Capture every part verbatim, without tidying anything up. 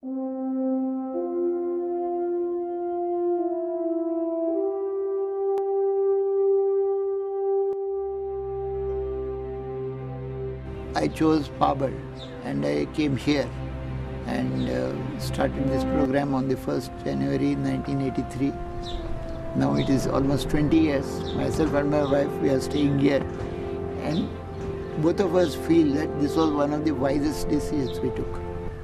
I chose Pabal and I came here and uh, started this program on the first January nineteen eighty-three. Now it is almost twenty years. Myself and my wife, we are staying here, and both of us feel that this was one of the wisest decisions we took.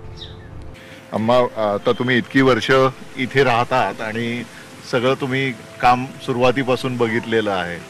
अम्मा, आता तुम्ही इतकी वर्ष इथे राहतात आणि सगळं तुम्ही काम सुरुवातीपासून बघितलेलं आहे.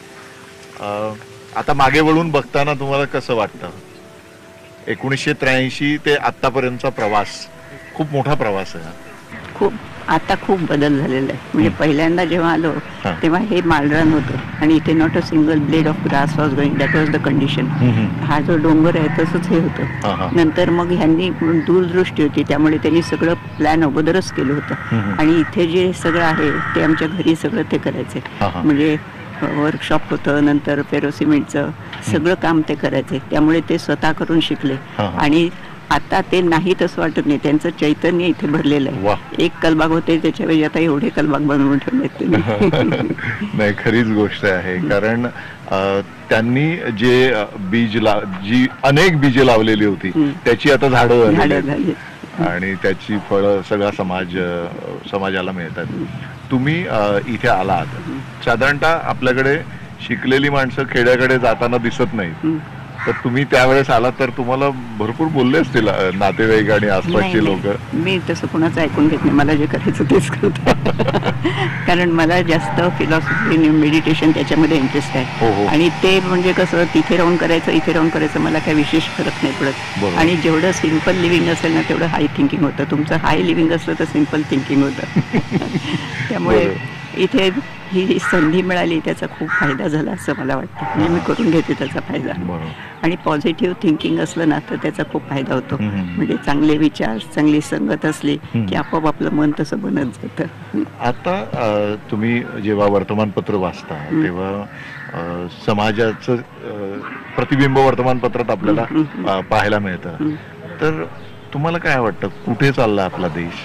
आता मागे वळून बघताना तुम्हाला कसं वाटतं? एकोणीसशे त्र्याऐंशी ते आतापर्यंतचा प्रवास खूप मोठा प्रवास आहे. खूप आता खूप बदल झालेला आहे. म्हणजे पहिल्यांदा जेव्हा आलो तेव्हा हे मालरान होतं आणि इथे not a single blade of grass was going. That was the condition. हा जो डोंगर आहे तसंच हे होतं. नंतर मग ह्यांनी दूरदृष्टी होती त्यामुळे त्यांनी सगळं प्लॅन अगोदरच केलं होतं आणि इथे जे सगळं आहे ते आमच्या घरी सगळं ते करायचे. म्हणजे वर्कशॉप होतं, नंतर फेरोसिमेंटचं सगळं काम ते करायचे. त्यामुळे ते स्वतः करून शिकले आणि आता ते नाही तसं वाटत नाही. त्यांचं चैतन्य इथे भरलेलं आहे. एक कलबाग होते त्याच्यावेळी आता एवढे कलबाग बनवून ठेवलेत नाही, खरीच गोष्ट आहे. कारण त्यांनी जे बीज ला जी अनेक बीजे लावलेली होती त्याची आता झाडं झाली आणि त्याची फळं सगळा समाज समाजाला मिळतात. तुम्ही इथे आलात, साधारणतः आपल्याकडे शिकलेली माणसं खेड्याकडे जाताना दिसत नाहीत, तर तुम्ही त्यावेळेस आलात तर तुम्हाला भरपूर बोलले असतील नातेवाईक आणि आसपासचे लोक. मी तसं कोणाचं ऐकून घेत नाही. मला जे करायचं तेच करतो. कारण मला जास्त फिलॉसॉफी मेडिटेशन त्याच्यामध्ये इंटरेस्ट आहे आणि ते म्हणजे कसं तिथे राहून करायचं इथे राहून करायचं मला काही विशेष फरक नाही पडत. आणि जेवढं सिम्पल लिव्हिंग असेल ना तेवढं हाय थिंकिंग होतं. तुमचं हाय लिव्हिंग असलं तर सिम्पल थिंकिंग होतं. त्यामुळे इथे ही संधी मिळाली त्याचा खूप फायदा झाला असं मला वाटतं. म्हणजे मी करून घेते त्याचा फायदा. आणि पॉझिटिव्ह थिंकिंग असलं ना तर त्याचा खूप फायदा होतो. म्हणजे चांगले विचार, चांगली संगत असली की आपोआप आपलं मन तसं बनत जातं. आता तुम्ही जेव्हा वर्तमानपत्र वाचता तेव्हा समाजाचं प्रतिबिंब वर्तमानपत्रात आपल्याला पाहायला मिळतं. तर तुम्हाला काय वाटतं कुठे चालला आपला देश?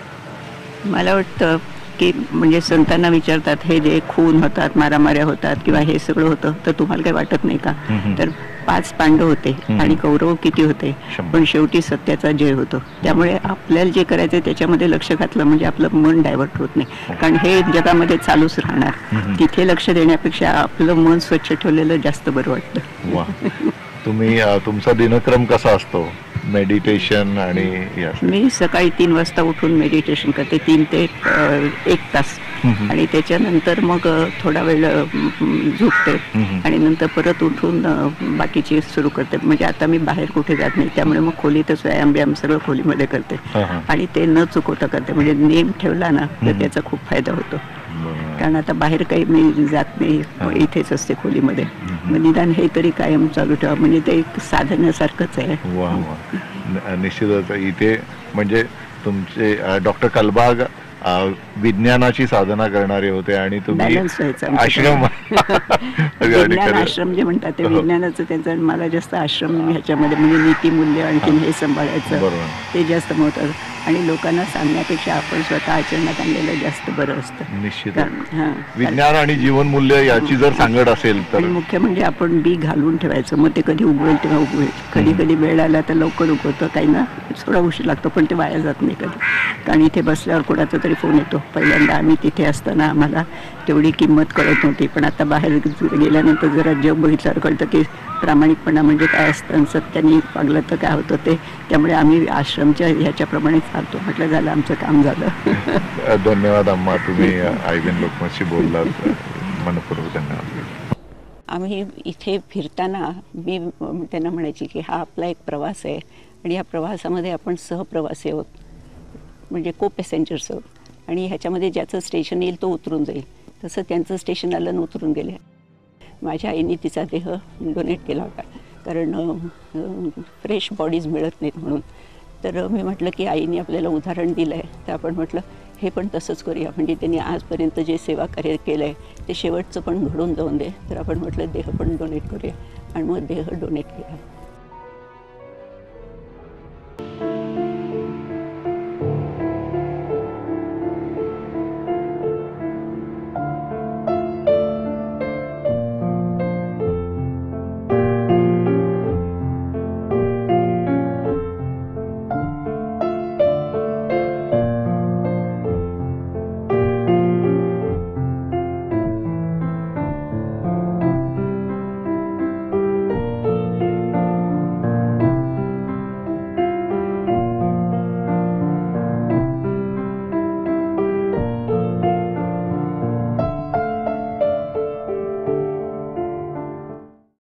मला वाटतं की म्हणजे संतांना विचारतात हे जे खून होतात, मारामाऱ्या होतात किंवा हे सगळं होतं तर तुम्हाला काही वाटत नाही का? तर पाच पांडव होते आणि कौरव किती होते, पण शेवटी सत्याचा जय होतो. त्यामुळे आपल्याला जे करायचं त्याच्यामध्ये लक्ष घातलं म्हणजे आपलं मन डायव्हर्ट होत नाही. कारण हे जगामध्ये चालूच राहणार. तिथे लक्ष देण्यापेक्षा आपलं मन स्वच्छ ठेवलेलं जास्त बरं वाटतं. तुम्ही तुमचा दिनक्रम कसा असतो? मेडिटेशन आणि मी सकाळी तीन वाजता उठून मेडिटेशन करते, तीन ते एक तास. आणि त्याच्यानंतर मग थोडा वेळ झोपते आणि नंतर परत उठून बाकीची सुरू करते. म्हणजे आता मी बाहेर कुठे जात नाही त्यामुळे मग खोलीतच व्यायाम व्यायाम सगळं खोलीमध्ये करते आणि ते न चुकवता करते. म्हणजे नेम ठेवला ना तर त्याचा खूप फायदा होतो. कारण आता बाहेर काही मी जात नाही, इथेच असते खोलीमध्ये. मग निदान हे तरी कायम चालू ठेवा म्हणजे ते एक साधण्यासारखंच आहे. वा वा, निश्चितच. इथे म्हणजे तुमचे डॉक्टर कलबाग विज्ञानाची साधना करणारे होते आणि तुम्ही आश्रम विज्ञान आश्रम जे म्हणतात ते विज्ञानाचं त्यांचं. मला जास्त आश्रम ह्याच्यामध्ये म्हणजे नीतिमूल्य आणखीन हे सांभाळायचं ते जास्त महत्त्वाचं. आणि लोकांना सांगण्यापेक्षा आपण स्वतः आचरणात आणलेलं जास्त बरं असतं. निश्चित. विज्ञान आणि जीवनमूल्य याची जर सांगड असेल तर मुख्य म्हणजे आपण बी घालून ठेवायचं. मग ते कधी उगवेल तेव्हा उगवेल. कधी कधी वेळ आला तर लवकर उगवतं, काही ना थोडा उशीर लागतो पण ते वाया जात नाही कधी. कारण इथे बसल्यावर कोणाचा तरी फोन येतो. पहिल्यांदा आम्ही तिथे असताना आम्हाला तेवढी किंमत कळत नव्हती, पण आता बाहेर गेल्यानंतर जरा जग बघितल्यावर कळतं की प्रामाणिकपणा म्हणजे काय असतं आणि सत्याने वागलं तर काय होतं ते. त्यामुळे आम्ही आश्रमच्या ह्याच्याप्रमाणे चालतो. म्हटलं झालं आमचं काम झालं. धन्यवाद अम्मा, तुम्ही आय बी एन लोकमतशी बोललात. मनपूर्वक धन्यवाद. आम्ही इथे फिरताना मी त्यांना म्हणायची की हा आपला एक प्रवास आहे आणि या प्रवासामध्ये आपण सहप्रवासी आहोत, म्हणजे को पॅसेंजर्स आहोत. आणि ह्याच्यामध्ये ज्याचं स्टेशन येईल तो उतरून जाईल. तसं त्यांचं स्टेशन आलं आणि उतरून गेले. माझ्या आईने तिचा देह डोनेट केला होता कारण फ्रेश बॉडीज मिळत नाहीत म्हणून. तर मी म्हटलं की आईने आपल्याला उदाहरण दिलं आहे तर आपण म्हटलं हे पण तसंच करूया. म्हणजे त्यांनी आजपर्यंत जे सेवा कार्य केलं आहे ते शेवटचं पण घडून जाऊन दे. तर आपण म्हटलं देह पण डोनेट करूया आणि मग देह डोनेट केला.